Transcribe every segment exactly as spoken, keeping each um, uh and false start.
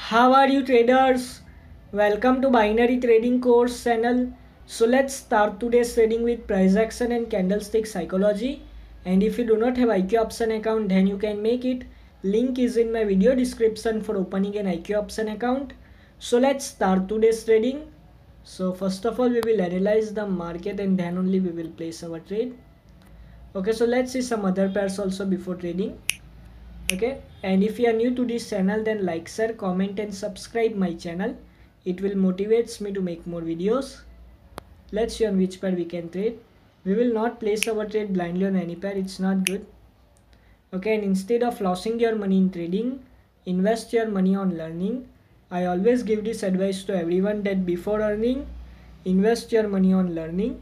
How are you traders? Welcome to Binary Trading Course channel. So let's start today's trading with price action and candlestick psychology. And if you do not have I Q option account, then you can make it. Link is in my video description for opening an I Q option account. So let's start today's trading. So first of all, we will analyze the market and then only we will place our trade. Okay, so let's see some other pairs also before trading. Okay, and if you are new to this channel, then like, share, comment and subscribe my channel. It will motivates me to make more videos. Let's see on which pair we can trade. We will not place our trade blindly on any pair, it's not good. Okay, and instead of losing your money in trading, invest your money on learning. I always give this advice to everyone that before earning, invest your money on learning.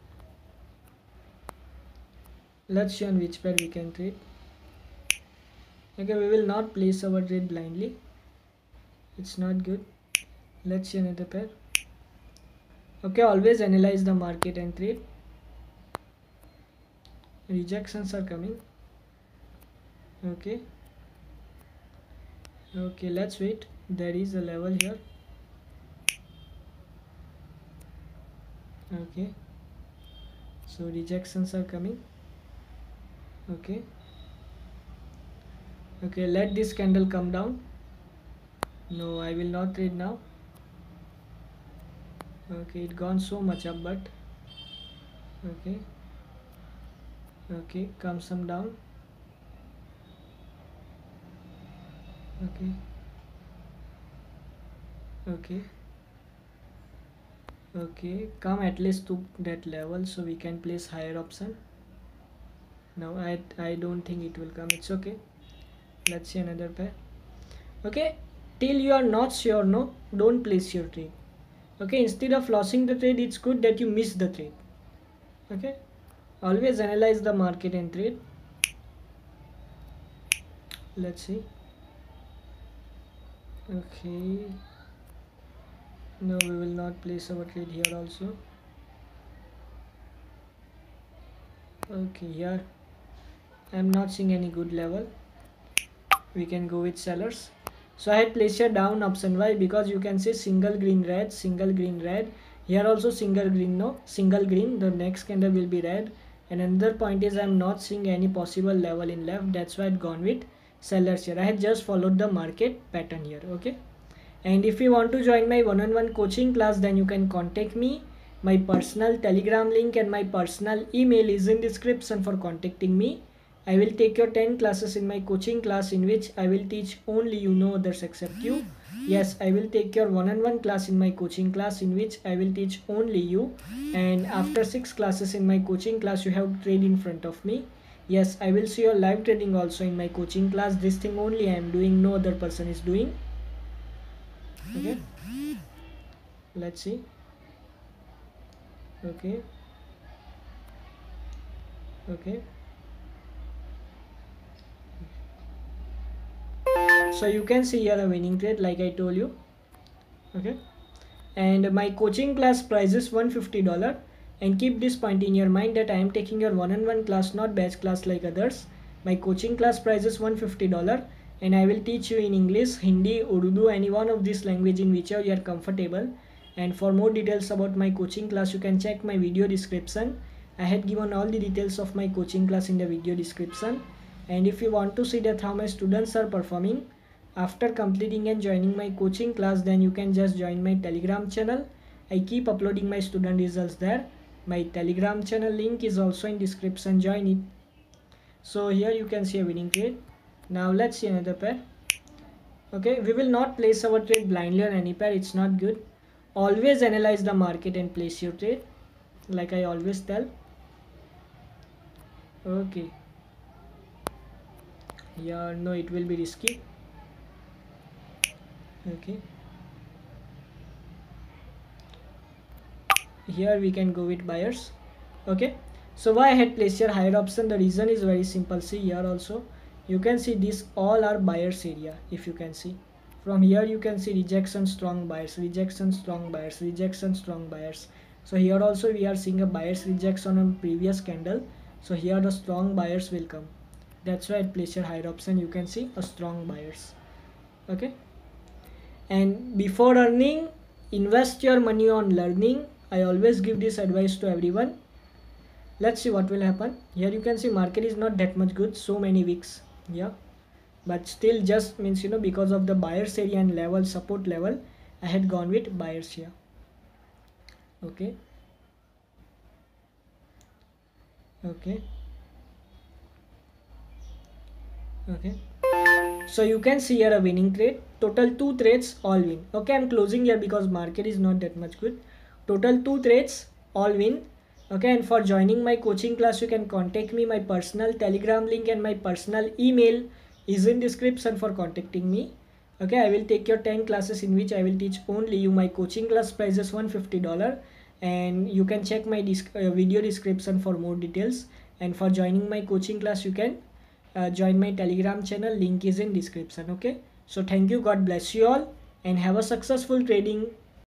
Let's see on which pair we can trade. Okay, we will not place our trade blindly, it's not good. Let's see another pair. Okay, always analyze the market and trade. Rejections are coming. Okay, okay, let's wait. There is a level here. Okay, so rejections are coming. Okay, okay, let this candle come down. No, I will not trade now. Okay, it gone so much up, but okay, okay, come some down. Okay, okay, okay, come at least to that level so we can place higher option. Now I, I don't think it will come, it's okay. Let's see another pair. Okay, till you are not sure, no, don't place your trade. Okay, instead of losing the trade, it's good that you miss the trade. Okay, always analyze the market and trade. Let's see. Okay, no, we will not place our trade here also. Okay, here I'm not seeing any good level. We can go with sellers. So I had placed a down option. Why? Because you can see single green red, single green red. Here also single green, no, single green. The next candle will be red. And another point is I'm not seeing any possible level in left. That's why I'd gone with sellers here. I had just followed the market pattern here. Okay. And if you want to join my one-on-one coaching class, then you can contact me. My personal Telegram link and my personal email is in description for contacting me. I will take your ten classes in my coaching class, in which I will teach only you, no others except you. Yes, I will take your one-on-one class in my coaching class, in which I will teach only you. And after six classes in my coaching class, you have to trade in front of me. Yes, I will see your live trading also in my coaching class. This thing only I am doing, no other person is doing. Okay, let's see. Okay, okay, so you can see here a winning trade like I told you. Okay, and my coaching class price is one hundred fifty dollars, and keep this point in your mind that I am taking your one-on-one class, not batch class like others. My coaching class price is one hundred fifty dollars, and I will teach you in English, Hindi, Urdu, any one of this language in whichever you are comfortable. And for more details about my coaching class, you can check my video description. I had given all the details of my coaching class in the video description. And if you want to see that how my students are performing after completing and joining my coaching class, then you can just join my Telegram channel. I keep uploading my student results there. My Telegram channel link is also in description, join it. So here you can see a winning trade. Now let's see another pair. Okay, we will not place our trade blindly on any pair, it's not good. Always analyze the market and place your trade, like I always tell. Okay, yeah, no, it will be risky. Okay, here we can go with buyers. Okay, so why I had placed here higher option? The reason is very simple. See here also you can see this all are buyers area. If you can see from here, you can see rejection, strong buyers, rejection, strong buyers, rejection, strong buyers. So here also we are seeing a buyers rejection on previous candle. So here the strong buyers will come. That's why at place your higher option you can see a strong buyers. Okay, And before earning, invest your money on learning. I always give this advice to everyone. Let's see what will happen. Here you can see market is not that much good, so many weeks, yeah, but still just means, you know, because of the buyers area and level, support level, I had gone with buyers here. Okay, okay, okay. So you can see here a winning trade, total two trades, all win. Okay, I'm closing here because market is not that much good. Total two trades, all win. Okay, and for joining my coaching class, you can contact me. My personal Telegram link and my personal email is in description for contacting me. Okay, I will take your ten classes in which I will teach only you. My coaching class price is one hundred fifty dollars, and you can check my uh, video description for more details. And for joining my coaching class, you can uh, join my Telegram channel, link is in description. Okay, so thank you, God bless you all, and have a successful trading